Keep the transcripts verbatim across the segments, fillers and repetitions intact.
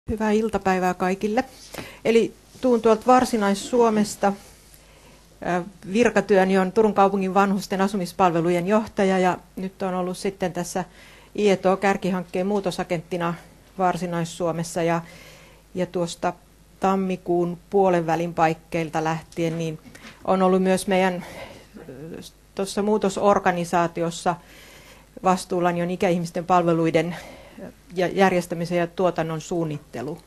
Hyvää iltapäivää kaikille. Eli tuun tuolta Varsinais-Suomesta. Virkatyöni on Turun kaupungin vanhusten asumispalvelujen johtaja ja nyt on ollut sitten tässä I E T O-kärkihankkeen muutosagenttina Varsinais-Suomessa ja, ja tuosta tammikuun puolen välin paikkeilta lähtien niin on ollut myös meidän tuossa muutosorganisaatiossa vastuullani on ikäihmisten palveluiden ja järjestämisen ja tuotannon suunnittelu.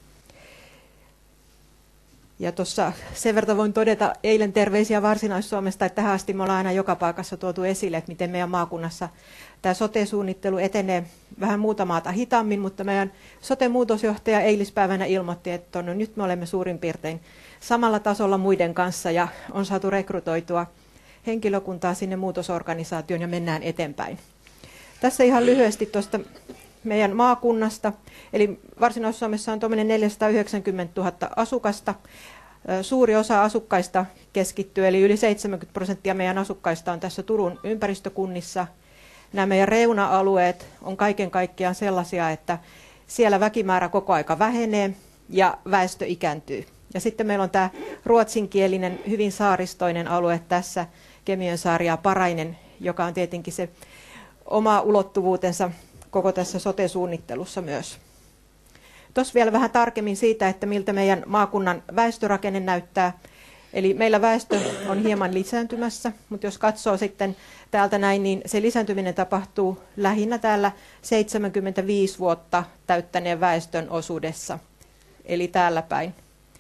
Ja tuossa sen verran voin todeta eilen terveisiä Varsinais-Suomesta, että tähän asti me ollaan aina joka paikassa tuotu esille, että miten meidän maakunnassa tämä sote-suunnittelu etenee vähän muuta maata hitaammin, mutta meidän sote-muutosjohtaja eilispäivänä ilmoitti, että no, nyt me olemme suurin piirtein samalla tasolla muiden kanssa ja on saatu rekrytoitua henkilökuntaa sinne muutosorganisaatioon ja mennään eteenpäin. Tässä ihan lyhyesti tuosta meidän maakunnasta, eli Varsinais-Suomessa on tuommoinen neljäsataayhdeksänkymmentätuhatta asukasta. Suuri osa asukkaista keskittyy, eli yli seitsemänkymmentä prosenttia meidän asukkaista on tässä Turun ympäristökunnissa. Nämä meidän reuna-alueet on kaiken kaikkiaan sellaisia, että siellä väkimäärä koko aika vähenee ja väestö ikääntyy. Ja sitten meillä on tämä ruotsinkielinen, hyvin saaristoinen alue tässä, Kemiönsaari ja Parainen, joka on tietenkin se oma ulottuvuutensa koko tässä sote-suunnittelussa myös. Tuossa vielä vähän tarkemmin siitä, että miltä meidän maakunnan väestörakenne näyttää. Eli meillä väestö on hieman lisääntymässä, mutta jos katsoo sitten täältä näin, niin se lisääntyminen tapahtuu lähinnä täällä seitsemänkymmentäviisi vuotta täyttäneen väestön osuudessa, eli täällä päin.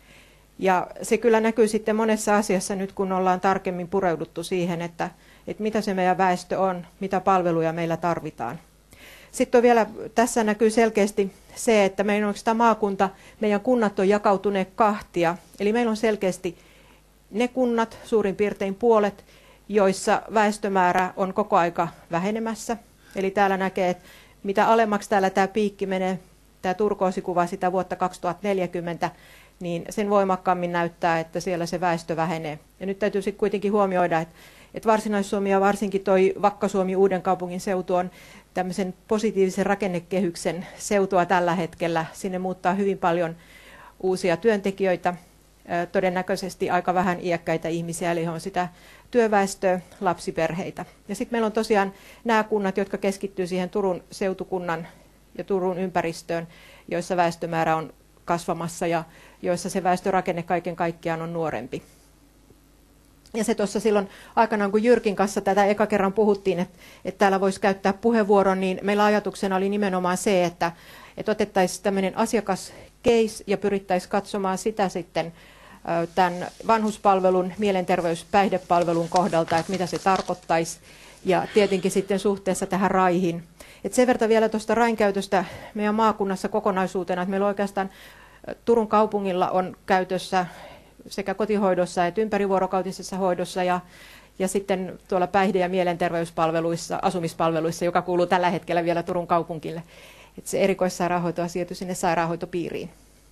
Ja se kyllä näkyy sitten monessa asiassa nyt, kun ollaan tarkemmin pureuduttu siihen, että, että mitä se meidän väestö on, mitä palveluja meillä tarvitaan. Sitten on vielä, tässä näkyy selkeästi se, että meidän on oikeastaan maakunta, meidän kunnat on jakautuneet kahtia. Eli meillä on selkeästi ne kunnat, suurin piirtein puolet, joissa väestömäärä on koko aika vähenemässä. Eli täällä näkee, että mitä alemmaksi täällä tämä piikki menee, tämä turkoosikuva sitä vuotta kaksituhattaneljäkymmentä, niin sen voimakkaammin näyttää, että siellä se väestö vähenee. Ja nyt täytyy sitten kuitenkin huomioida, että, että Varsinais-Suomi ja varsinkin toi Vakka-Suomi Uudenkaupungin seutu on tämmöisen positiivisen rakennekehyksen seutua tällä hetkellä. Sinne muuttaa hyvin paljon uusia työntekijöitä, todennäköisesti aika vähän iäkkäitä ihmisiä, eli on sitä työväestöä, lapsiperheitä. Ja sitten meillä on tosiaan nämä kunnat, jotka keskittyy siihen Turun seutukunnan ja Turun ympäristöön, joissa väestömäärä on kasvamassa ja joissa se väestörakenne kaiken kaikkiaan on nuorempi. Ja se tuossa silloin aikanaan, kun Jyrkin kanssa tätä eka kerran puhuttiin, että, että täällä voisi käyttää puheenvuoron, niin meillä ajatuksena oli nimenomaan se, että, että otettaisiin tämmöinen asiakascase ja pyrittäisiin katsomaan sitä sitten tämän vanhuspalvelun, mielenterveyspäihdepalvelun kohdalta, että mitä se tarkoittaisi ja tietenkin sitten suhteessa tähän raihin. Et sen verran vielä tuosta rain käytöstä meidän maakunnassa kokonaisuutena, että meillä oikeastaan Turun kaupungilla on käytössä sekä kotihoidossa että ympärivuorokautisessa hoidossa ja, ja sitten tuolla päihde- ja mielenterveyspalveluissa, asumispalveluissa, joka kuuluu tällä hetkellä vielä Turun kaupungille. Että se erikoissairaanhoito on siirty sinne sairaanhoitopiiriin.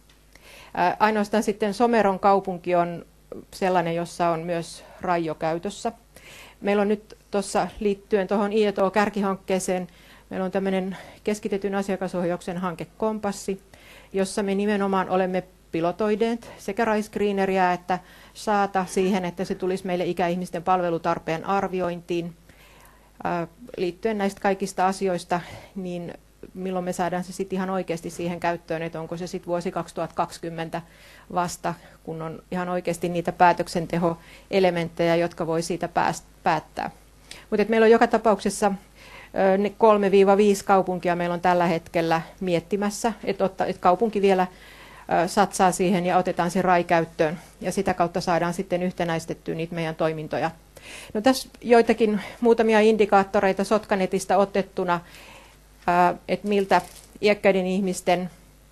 Ää, ainoastaan sitten Someron kaupunki on sellainen, jossa on myös rajo käytössä. Meillä on nyt tuossa liittyen tuohon I E T O-kärkihankkeeseen, meillä on tämmöinen keskitetyn asiakasohjauksen hanke Kompassi, jossa me nimenomaan olemme pilotoineet sekä RaiScreeneriä että SAATA siihen, että se tulisi meille ikäihmisten palvelutarpeen arviointiin. Ää, liittyen näistä kaikista asioista, niin milloin me saadaan se sitten ihan oikeasti siihen käyttöön, että onko se sitten vuosi kaksituhattakaksikymmentä vasta, kun on ihan oikeasti niitä päätöksentehoelementtejä, jotka voi siitä päättää. Mutta meillä on joka tapauksessa ne kolme viisi kaupunkia meillä on tällä hetkellä miettimässä, että, otta, että kaupunki vielä satsaa siihen ja otetaan se rai käyttöön ja sitä kautta saadaan sitten yhtenäistettyä niitä meidän toimintoja. No tässä joitakin muutamia indikaattoreita Sotkanetista otettuna, että miltä iäkkäiden ihmisten,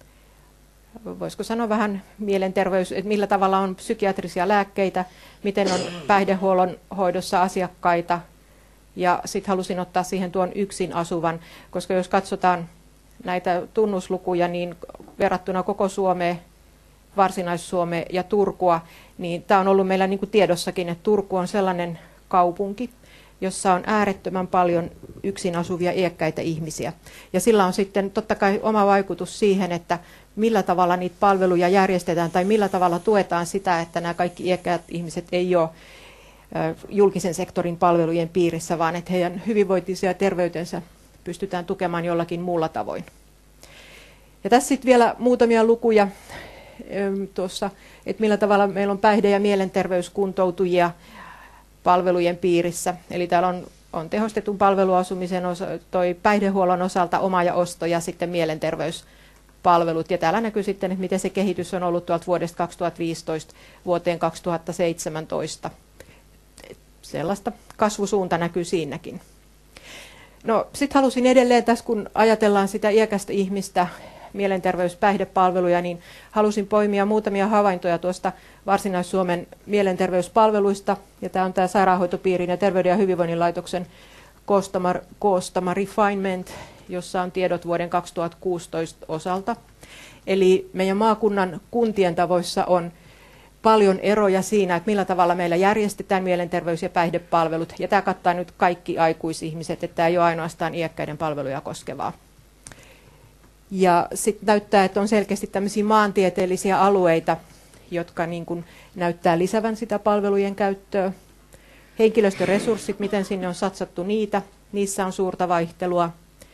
voisiko sanoa vähän mielenterveys, että millä tavalla on psykiatrisia lääkkeitä, miten on päihdehuollon hoidossa asiakkaita ja sitten halusin ottaa siihen tuon yksin asuvan, koska jos katsotaan näitä tunnuslukuja, niin verrattuna koko Suomeen, Varsinais-Suomeen ja Turkua, niin tämä on ollut meillä niin kuin tiedossakin, että Turku on sellainen kaupunki, jossa on äärettömän paljon yksin asuvia iäkkäitä ihmisiä. Ja sillä on sitten totta kai oma vaikutus siihen, että millä tavalla niitä palveluja järjestetään tai millä tavalla tuetaan sitä, että nämä kaikki iäkkäät ihmiset ei ole julkisen sektorin palvelujen piirissä, vaan että heidän hyvinvointinsa ja terveytensä pystytään tukemaan jollakin muulla tavoin. Ja tässä sitten vielä muutamia lukuja tuossa, että millä tavalla meillä on päihde- ja mielenterveyskuntoutujia palvelujen piirissä. Eli täällä on, on tehostetun palveluasumisen osa, toi päihdehuollon osalta oma ja osto ja sitten mielenterveyspalvelut. Ja täällä näkyy sitten, että miten se kehitys on ollut tuolta vuodesta kaksituhattaviisitoista vuoteen kaksituhattaseitsemäntoista. Sellaista kasvusuunta näkyy siinäkin. No, sitten halusin edelleen tässä, kun ajatellaan sitä iäkästä ihmistä, mielenterveyspäihdepalveluja, niin halusin poimia muutamia havaintoja tuosta Varsinais-Suomen mielenterveyspalveluista. Ja tämä on tämä Sairaanhoitopiirin ja Terveyden ja hyvinvoinnin laitoksen koostama, koostama refinement, jossa on tiedot vuoden kaksituhattakuusitoista osalta. Eli meidän maakunnan kuntien tavoissa on paljon eroja siinä, että millä tavalla meillä järjestetään mielenterveys- ja päihdepalvelut. Ja tämä kattaa nyt kaikki aikuisihmiset, että tämä ei ole ainoastaan iäkkäiden palveluja koskevaa. Ja sitten näyttää, että on selkeästi tämmöisiä maantieteellisiä alueita, jotka niin kuin näyttää lisävän sitä palvelujen käyttöä. Henkilöstöresurssit, miten sinne on satsattu niitä, niissä on suurta vaihtelua.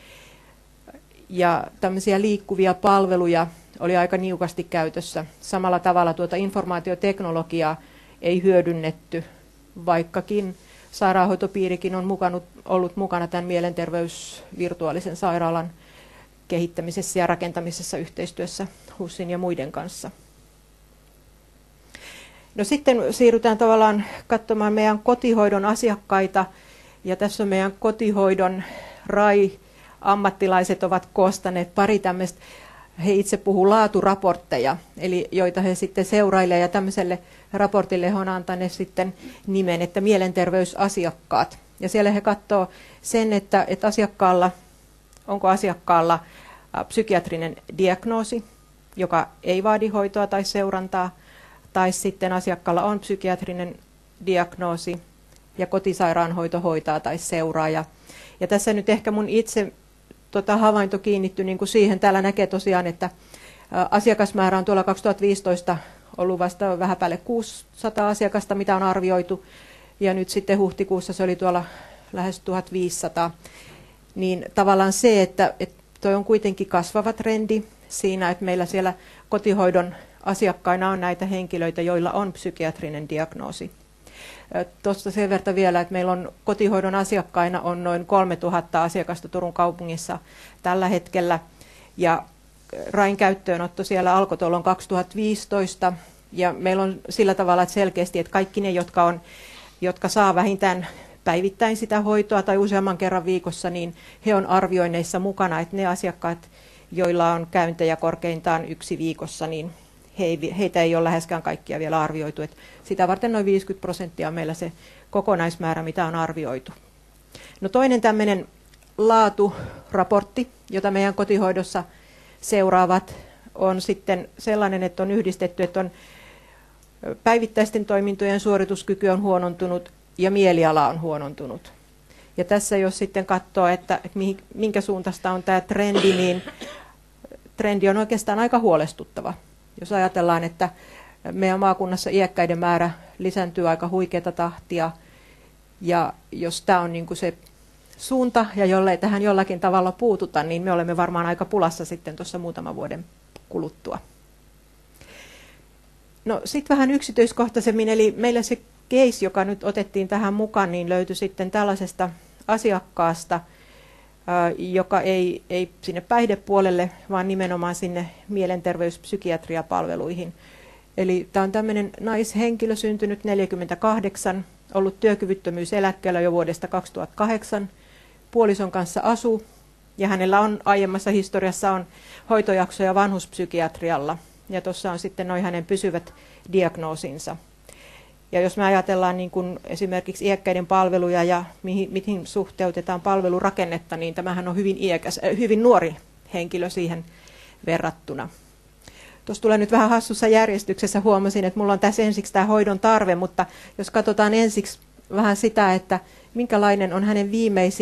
Ja tämmöisiä liikkuvia palveluja oli aika niukasti käytössä. Samalla tavalla tuota informaatioteknologiaa ei hyödynnetty, vaikkakin sairaanhoitopiirikin on mukana, ollut mukana tämän mielenterveysvirtuaalisen sairaalan kehittämisessä ja rakentamisessa yhteistyössä HUSin ja muiden kanssa. No sitten siirrytään tavallaan katsomaan meidän kotihoidon asiakkaita. Ja tässä on meidän kotihoidon R A I-ammattilaiset ovat koostaneet pari tämmöistä, he itse puhuu laaturaportteja, eli joita he sitten seurailevat, ja tämmöiselle raportille he on antaneet sitten nimen, että mielenterveysasiakkaat. Ja siellä he katsoo sen, että, että asiakkaalla, onko asiakkaalla psykiatrinen diagnoosi, joka ei vaadi hoitoa tai seurantaa, tai sitten asiakkaalla on psykiatrinen diagnoosi ja kotisairaanhoito hoitaa tai seuraa. Ja, ja tässä nyt ehkä mun itse tota, havainto kiinnittyi niin kuin siihen, täällä näkee tosiaan, että ä, asiakasmäärä on tuolla kaksituhattaviisitoista ollut vasta vähän päälle kuusisataa asiakasta, mitä on arvioitu, ja nyt sitten huhtikuussa se oli tuolla lähes tuhatviisisataa. Niin tavallaan se, että, että toi on kuitenkin kasvava trendi siinä, että meillä siellä kotihoidon asiakkaina on näitä henkilöitä, joilla on psykiatrinen diagnoosi. Tuosta sen verran vielä, että meillä on kotihoidon asiakkaina on noin kolmetuhatta asiakasta Turun kaupungissa tällä hetkellä. Ja R A I:n käyttöönotto siellä alkoi tuolloin kaksituhattaviisitoista. Ja meillä on sillä tavalla että selkeästi, että kaikki ne, jotka, on, jotka saa vähintään päivittäin sitä hoitoa tai useamman kerran viikossa, niin he on arvioinneissa mukana, että ne asiakkaat, joilla on käyntejä korkeintaan yksi viikossa, niin heitä ei ole läheskään kaikkia vielä arvioitu. Että sitä varten noin viisikymmentä prosenttia on meillä se kokonaismäärä, mitä on arvioitu. No toinen tämmöinen laaturaportti, jota meidän kotihoidossa seuraavat, on sitten sellainen, että on yhdistetty, että on päivittäisten toimintojen suorituskyky on huonontunut ja mieliala on huonontunut. Ja tässä jos sitten katsoo, että minkä suuntaista on tämä trendi, niin trendi on oikeastaan aika huolestuttava. Jos ajatellaan, että meidän maakunnassa iäkkäiden määrä lisääntyy aika huikeata tahtia, ja jos tämä on niin kuin se suunta, ja jollei tähän jollakin tavalla puututa, niin me olemme varmaan aika pulassa sitten tuossa muutaman vuoden kuluttua. No sitten vähän yksityiskohtaisemmin, eli meillä se case, joka nyt otettiin tähän mukaan, niin löytyi sitten tällaisesta asiakkaasta, joka ei, ei sinne päihdepuolelle, vaan nimenomaan sinne mielenterveyspsykiatriapalveluihin. Eli tämä on tämmöinen naishenkilö, syntynyt neljäkymmentäkahdeksan, ollut työkyvyttömyyseläkkeellä jo vuodesta kaksituhattakahdeksan, puolison kanssa asuu, ja hänellä on aiemmassa historiassa on hoitojaksoja vanhuspsykiatrialla, ja tuossa on sitten noin hänen pysyvät diagnoosinsa. Ja jos me ajatellaan niin kuin esimerkiksi iäkkäiden palveluja ja mihin, mihin suhteutetaan palvelurakennetta, niin tämähän on hyvin, iäkäs, äh, hyvin nuori henkilö siihen verrattuna. Tuossa tulee nyt vähän hassussa järjestyksessä, huomasin, että mulla on tässä ensiksi tämä hoidon tarve, mutta jos katsotaan ensiksi vähän sitä, että minkälainen on hänen viimeisin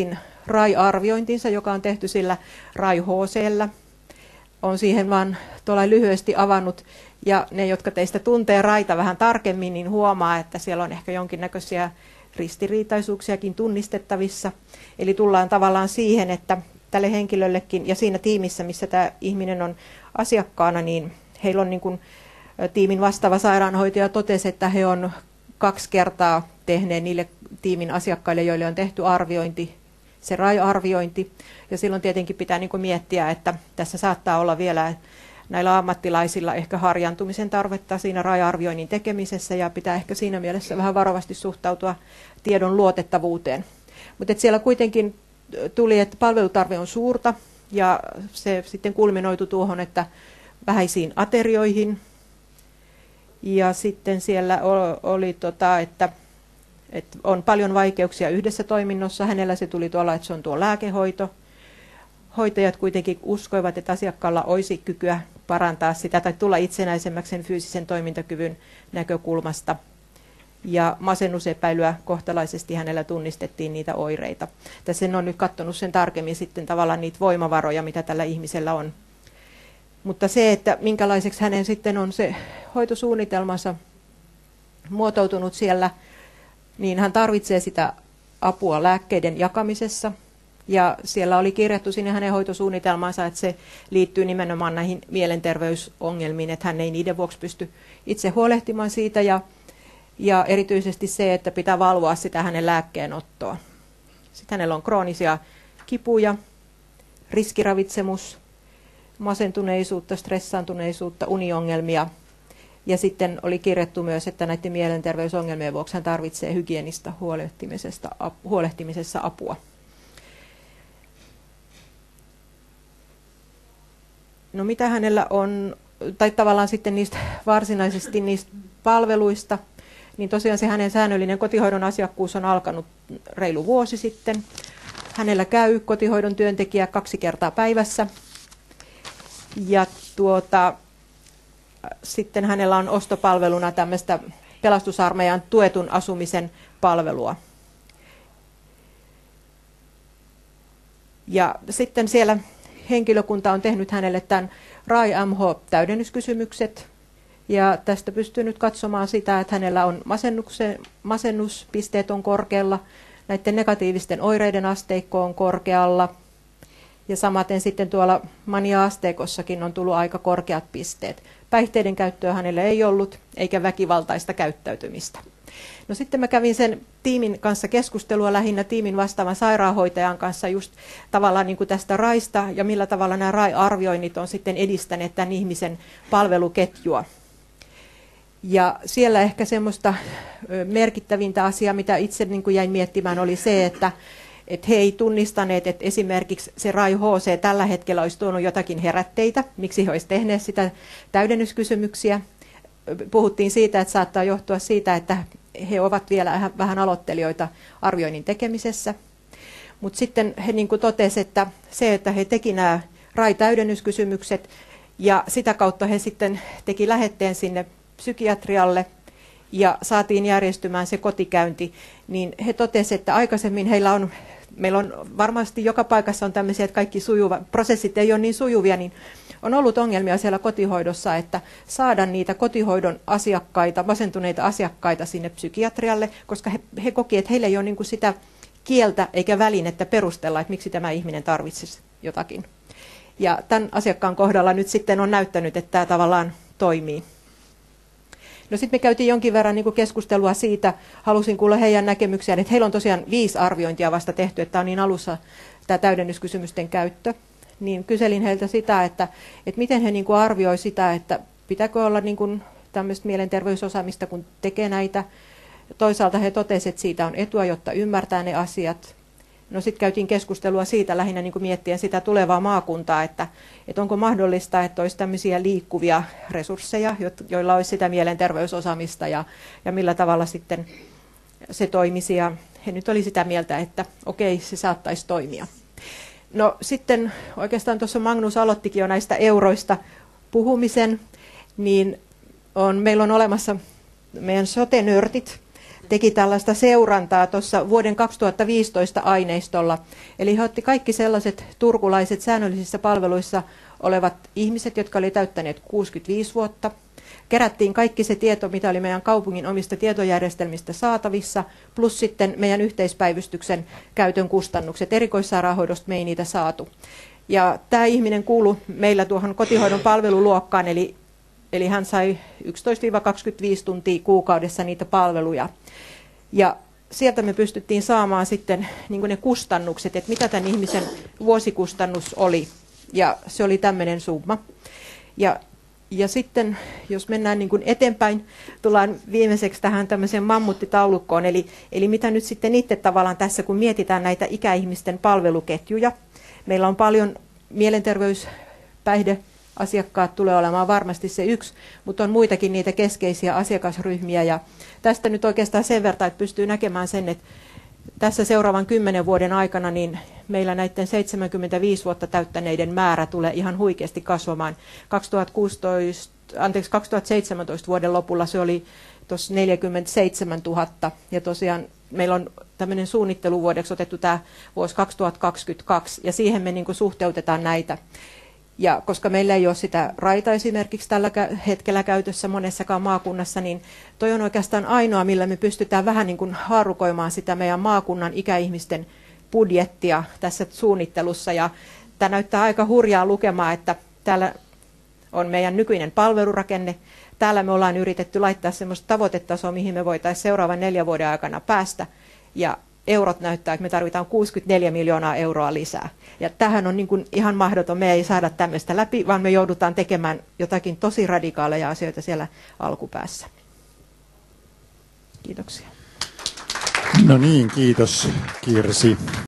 R A I-arviointinsa, joka on tehty sillä R A I H C:llä. Olen siihen vaan tuolla lyhyesti avannut, ja ne, jotka teistä tuntee RAIta vähän tarkemmin, niin huomaa, että siellä on ehkä jonkinnäköisiä ristiriitaisuuksiakin tunnistettavissa. Eli tullaan tavallaan siihen, että tälle henkilöllekin ja siinä tiimissä, missä tämä ihminen on asiakkaana, niin heillä on niin kuin tiimin vastaava sairaanhoitaja totesi, että he on kaksi kertaa tehneet niille tiimin asiakkaille, joille on tehty arviointi, se R A I-arviointi. Ja silloin tietenkin pitää niin kuin miettiä, että tässä saattaa olla vielä näillä ammattilaisilla ehkä harjantumisen tarvetta siinä R A I-arvioinnin tekemisessä, ja pitää ehkä siinä mielessä vähän varovasti suhtautua tiedon luotettavuuteen. Mutta siellä kuitenkin tuli, että palvelutarve on suurta, ja se sitten kulminoitu tuohon, että vähäisiin aterioihin. Ja sitten siellä oli, tota, että, että on paljon vaikeuksia yhdessä toiminnossa. Hänellä se tuli tuolla, että se on tuo lääkehoito. Hoitajat kuitenkin uskoivat, että asiakkaalla olisi kykyä parantaa sitä tai tulla itsenäisemmäksi sen fyysisen toimintakyvyn näkökulmasta. Ja masennusepäilyä kohtalaisesti hänellä tunnistettiin niitä oireita. Tässä en ole nyt katsonut sen tarkemmin sitten tavallaan niitä voimavaroja, mitä tällä ihmisellä on. Mutta se, että minkälaiseksi hänen sitten on se hoitosuunnitelmansa muotoutunut siellä, niin hän tarvitsee sitä apua lääkkeiden jakamisessa. Ja siellä oli kirjattu sinne hänen hoitosuunnitelmansa, että se liittyy nimenomaan näihin mielenterveysongelmiin, että hän ei niiden vuoksi pysty itse huolehtimaan siitä. Ja, ja erityisesti se, että pitää valvoa sitä hänen lääkkeenottoa. Sitten hänellä on kroonisia kipuja, riskiravitsemus, masentuneisuutta, stressaantuneisuutta, uniongelmia. Ja sitten oli kirjattu myös, että näiden mielenterveysongelmien vuoksi hän tarvitsee hygienistä huolehtimisesta, huolehtimisessa apua. No mitä hänellä on, tai tavallaan sitten niistä varsinaisesti niistä palveluista, niin tosiaan se hänen säännöllinen kotihoidon asiakkuus on alkanut reilu vuosi sitten. Hänellä käy kotihoidon työntekijä kaksi kertaa päivässä. Ja tuota, sitten hänellä on ostopalveluna tämmöistä pelastusarmeijan tuetun asumisen palvelua. Ja sitten siellä henkilökunta on tehnyt hänelle tämän R A I M H-täydennyskysymykset. Ja tästä pystyy nyt katsomaan sitä, että hänellä on masennuspisteet on korkealla, näiden negatiivisten oireiden asteikko on korkealla. Ja samaten sitten tuolla mania-asteikossakin on tullut aika korkeat pisteet. Päihteiden käyttöä hänellä ei ollut, eikä väkivaltaista käyttäytymistä. No sitten mä kävin sen tiimin kanssa keskustelua lähinnä tiimin vastaavan sairaanhoitajan kanssa just tavallaan niin kuin tästä RAIsta ja millä tavalla nämä R A I-arvioinnit on sitten edistäneet tämän ihmisen palveluketjua. Ja siellä ehkä semmoista merkittävintä asiaa, mitä itse niin kuin jäin miettimään, oli se, että että he ei tunnistaneet, että esimerkiksi se R A I H C tällä hetkellä olisi tuonut jotakin herätteitä, miksi he olisivat tehneet sitä täydennyskysymyksiä. Puhuttiin siitä, että saattaa johtua siitä, että he ovat vielä vähän aloittelijoita arvioinnin tekemisessä. Mutta sitten he niin kuin totesivat, että se, että he teki nämä R A I-täydennyskysymykset ja sitä kautta he sitten teki lähetteen sinne psykiatrialle ja saatiin järjestymään se kotikäynti, niin he totesivat, että aikaisemmin heillä on, meillä on varmasti joka paikassa on tämmöisiä, että kaikki sujuva, prosessit ei ole niin sujuvia, niin on ollut ongelmia siellä kotihoidossa, että saada niitä kotihoidon asiakkaita, masentuneita asiakkaita sinne psykiatrialle, koska he, he koki, että heillä ei ole niin kuin sitä kieltä eikä välinettä perustella, että miksi tämä ihminen tarvitsisi jotakin. Ja tämän asiakkaan kohdalla nyt sitten on näyttänyt, että tämä tavallaan toimii. No sitten me käytiin jonkin verran niin kuin keskustelua siitä, halusin kuulla heidän näkemyksiään, että heillä on tosiaan viisi arviointia vasta tehty, että on niin alussa tämä täydennyskysymysten käyttö. Niin kyselin heiltä sitä, että, että miten he niin kuin arvioi sitä, että pitääkö olla niin kuin tämmöistä mielenterveysosaamista, kun tekee näitä. Toisaalta he totesivat, että siitä on etua, jotta ymmärtää ne asiat. No sitten käytiin keskustelua siitä lähinnä niin kuin miettien sitä tulevaa maakuntaa, että, että onko mahdollista, että olisi tämmöisiä liikkuvia resursseja, joilla olisi sitä mielenterveysosaamista ja, ja millä tavalla sitten se toimisi. Ja he nyt oli sitä mieltä, että okei, se saattaisi toimia. No sitten oikeastaan tuossa Magnus aloittikin jo näistä euroista puhumisen, niin on, meillä on olemassa meidän sote-nörtit teki tällaista seurantaa tuossa vuoden kaksituhattaviisitoista aineistolla. Eli he otti kaikki sellaiset turkulaiset säännöllisissä palveluissa olevat ihmiset, jotka oli täyttäneet kuusikymmentäviisi vuotta. Kerättiin kaikki se tieto, mitä oli meidän kaupungin omista tietojärjestelmistä saatavissa, plus sitten meidän yhteispäivystyksen käytön kustannukset. Erikoissairaanhoidosta me ei niitä saatu. Ja tämä ihminen kuului meillä tuohon kotihoidon palveluluokkaan, eli, eli hän sai yksitoista kaksikymmentäviisi tuntia kuukaudessa niitä palveluja. Ja sieltä me pystyttiin saamaan sitten niin kuin ne kustannukset, että mitä tämän ihmisen vuosikustannus oli. Ja se oli tämmöinen summa. Ja Ja sitten, jos mennään niin kuin eteenpäin, tullaan viimeiseksi tähän tämmöiseen mammuttitaulukkoon, eli, eli mitä nyt sitten itse tavallaan tässä, kun mietitään näitä ikäihmisten palveluketjuja. Meillä on paljon mielenterveyspäihdeasiakkaat, tulee olemaan varmasti se yksi, mutta on muitakin niitä keskeisiä asiakasryhmiä. Ja tästä nyt oikeastaan sen verran, että pystyy näkemään sen, että tässä seuraavan kymmenen vuoden aikana niin meillä näiden seitsemänkymmentäviisi vuotta täyttäneiden määrä tulee ihan huikeasti kasvamaan. kaksituhattakuusitoista, anteeksi, kaksituhattaseitsemäntoista vuoden lopulla se oli tuossa neljäkymmentäseitsemäntuhatta ja tosiaan meillä on tämmöinen suunnitteluvuodeksi otettu tämä vuosi kaksituhattakaksikymmentäkaksi ja siihen me niin kuin suhteutetaan näitä. Ja koska meillä ei ole sitä raita esimerkiksi tällä hetkellä käytössä monessakaan maakunnassa, niin toi on oikeastaan ainoa, millä me pystytään vähän niin kuin haarukoimaan sitä meidän maakunnan ikäihmisten budjettia tässä suunnittelussa. Ja tämä näyttää aika hurjaa lukemaa, että täällä on meidän nykyinen palvelurakenne. Täällä me ollaan yritetty laittaa sellaista tavoitetasoa, mihin me voitaisiin seuraavan neljän vuoden aikana päästä. Ja eurot näyttää, että me tarvitaan kuusikymmentäneljä miljoonaa euroa lisää. Ja tähän on niin kuin ihan mahdoton. Me ei saada tämmöistä läpi, vaan me joudutaan tekemään jotakin tosi radikaaleja asioita siellä alkupäässä. Kiitoksia. No niin, kiitos Kirsi.